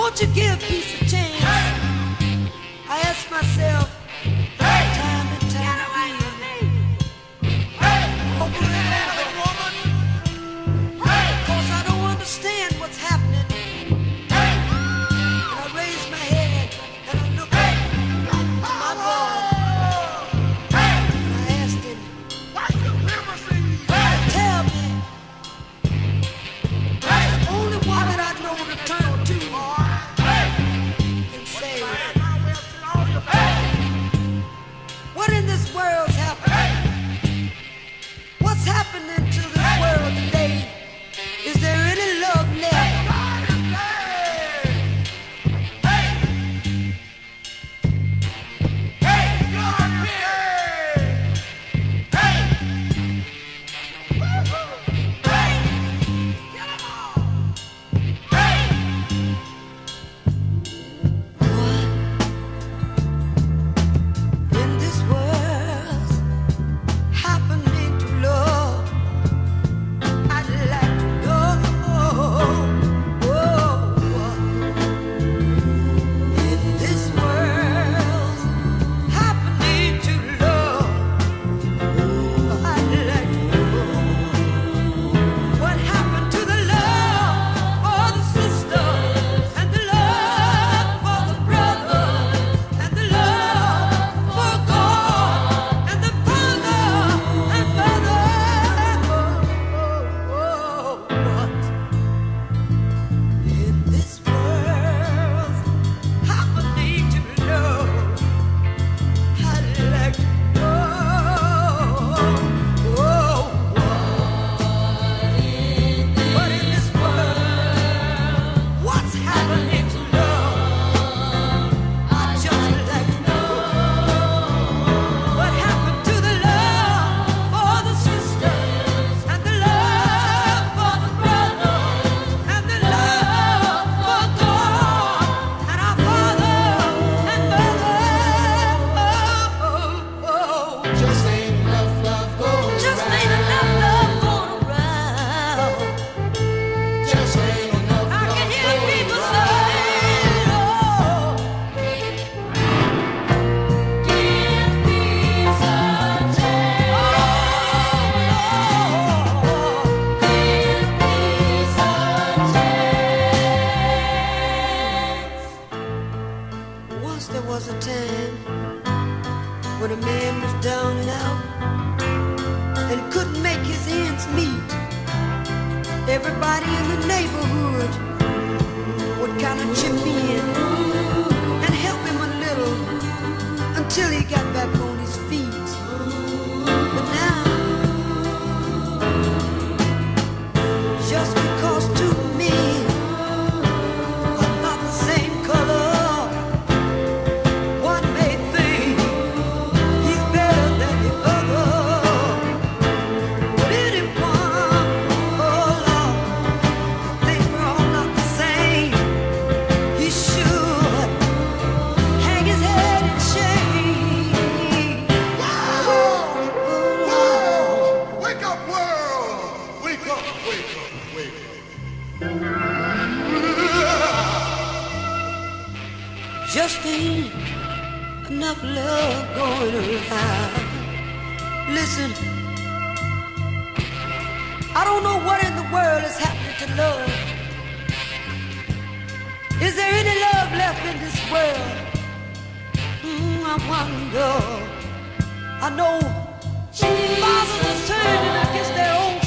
Won't you give peace a chance? I ask myself time and time again, over and over, 'cause I don't understand what's happening. And I raise my head and I look up to my God, and I asked him to tell me that's the only one that I know to turn to and say, what in this world's happening? What's happening to this world today? Is there any love left? There was a time when a man was down and out and couldn't make his ends meet. Everybody in the neighborhood would kind of chip in and help him a little until he got back on his feet. But now, just because two men are not the same color, just ain't enough love going around. Listen, I don't know what in the world is happening to love. Is there any love left in this world? I wonder. I know fathers are turning against their own